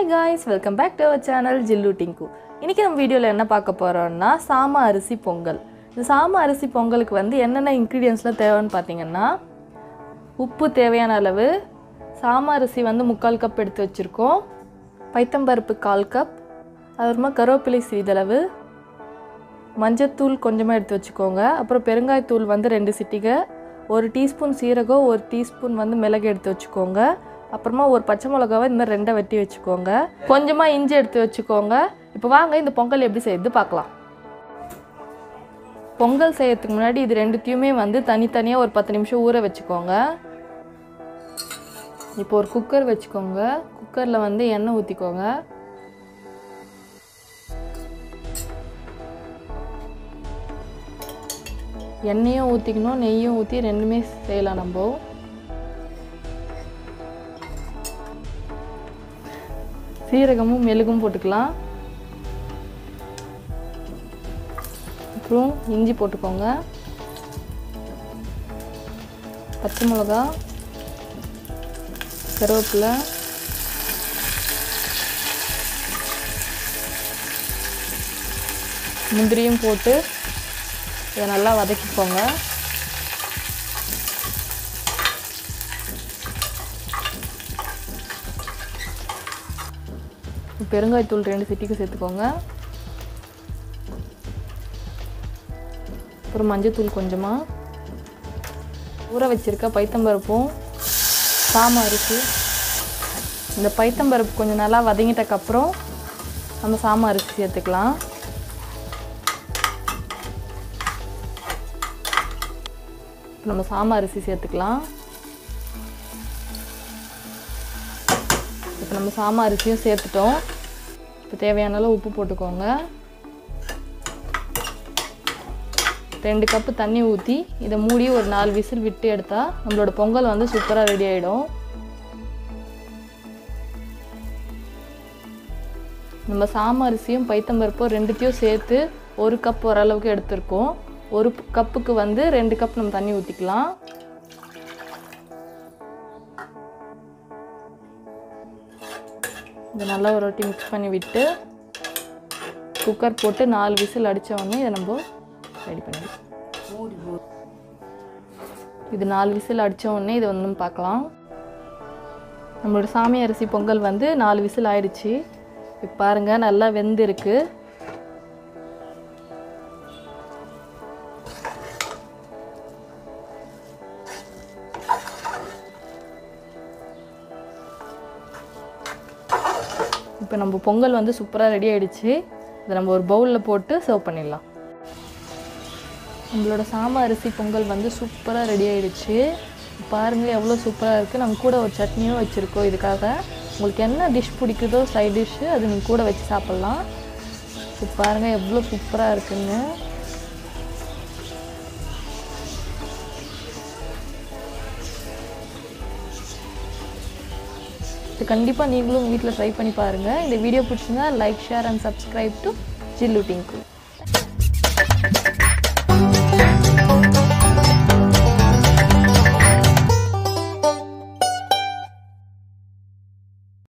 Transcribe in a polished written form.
guys, welcome back to our channel Jillu Tinku. இன்னைக்கு நம்ம வீடியோல என்ன பார்க்க போறோம்னா சாம அரிசி பொங்கல். இந்த சாம அரிசி பொங்கலுக்கு வந்து என்னென்ன இன்கிரிடியன்ட்ஸ்லாம் தேவைன்னு பாத்தீங்கன்னா உப்பு தேவையான அளவு, சாம அரிசி வந்து 3/4 கப் எடுத்து வச்சிருக்கோம், பைத்தம்பருப்பு 1/4 கப், அப்புறமா கருவேப்பிலை சிறிதளவு, மஞ்சத்தூள் கொஞ்சமா எடுத்து வச்சுக்கோங்க, அப்புறம் பெருங்காயத்தூள் வந்து 2 சிட்டிகை, 1 டீஸ்பூன் சீரகம், 1 டீஸ்பூன் வந்து மிளகு எடுத்து வச்சுக்கோங்க, அப்புறமா ஒரு பச்சை மிளகாவை இந்த மாதிரி 2 வெட்டி வச்சுக்கோங்க, கொஞ்சமா இஞ்சி எடுத்து வச்சுக்கோங்க. இப்போ வாங்க இந்த பொங்கல் எப்படி செய்யறது பார்க்கலாம். பொங்கல் செய்யறதுக்கு முன்னாடி இது ரெண்டுத்தையுமே வந்து தனித்தனியாக ஒரு 10 நிமிஷம் ஊற வச்சுக்கோங்க. இப்போ ஒரு குக்கர் வச்சுக்கோங்க, குக்கரில் வந்து எண்ணெய் ஊற்றிக்கோங்க. எண்ணெயும் ஊற்றிக்கணும், நெய்யும் ஊற்றி ரெண்டுமே செய்யலாம். நம்ம சீரகமும் மிளகும் போட்டுக்கலாம், அப்புறம் இஞ்சி போட்டுக்கோங்க, பச்சை மிளகா, கருவேப்பிலை, முந்திரியும் போட்டு இதை நல்லா வதக்கிக்கோங்க. பெருங்காயத்தூள் 2 சிட்டிக்கு சேர்த்துக்கோங்க, அப்புறம் மஞ்சத்தூள் கொஞ்சமாக, ஊற வச்சிருக்க பைத்தம்பருப்பும் சாம அரிசி. இந்த பைத்தம்பருப்பு கொஞ்சம் நல்லா வதங்கிட்டக்கப்புறம் நம்ம சாம அரிசி சேர்த்துக்கலாம். நம்ம சாம அரிசி சேர்த்துக்கலாம். இப்போ நம்ம சாம அரிசியும் சேர்த்துட்டோம். இப்போ தேவையான அளவு உப்பு போட்டுக்கோங்க, 2 கப்பு தண்ணி ஊற்றி இதை மூடி ஒரு 4 விசில் விட்டு எடுத்தால் நம்மளோட பொங்கல் வந்து சூப்பராக ரெடி ஆகிடும். நம்ம சாம அரிசியும் பைத்தம்பருப்பும் ரெண்டுத்தையும் சேர்த்து 1 கப் ஓரளவுக்கு எடுத்துருக்கோம். 1 கப்புக்கு வந்து 2 கப் நம்ம தண்ணி ஊற்றிக்கலாம். இதை நல்லா ஒரு வாட்டி மிக்ஸ் பண்ணி விட்டு குக்கர் போட்டு 4 விசில் அடித்த உடனே இதை நம்ம ரெடி பண்ணிடுவோம். இது 4 விசில் அடித்த உடனே இதை வந்து பார்க்கலாம். நம்மளோட சாமி அரிசி பொங்கல் வந்து 4 விசில் ஆயிடுச்சு. இப்போ பாருங்கள் நல்லா வெந்திருக்கு. இப்போ நம்ம பொங்கல் வந்து சூப்பராக ரெடி ஆகிடுச்சு. இதை நம்ம ஒரு பவுலில் போட்டு சர்வ் பண்ணிடலாம். நம்மளோட சாம அரிசி பொங்கல் வந்து சூப்பராக ரெடி ஆகிடுச்சு. பாருங்கள் எவ்வளோ சூப்பராக இருக்குது. நம்ம கூட ஒரு சட்னியும் வச்சுருக்கோம். இதுக்காக உங்களுக்கு என்ன டிஷ் பிடிக்குதோ சைட் டிஷ்ஷு அது நீங்கள் கூட வச்சு சாப்பிட்லாம். இப்போ பாருங்கள் எவ்வளோ சூப்பராக இருக்குன்னு. இது கண்டிப்பாக நீங்களும் வீட்டில் ட்ரை பண்ணி பாருங்கள். இந்த வீடியோ பிடிச்சிருந்தா like, share and subscribe to Jillu Tinku.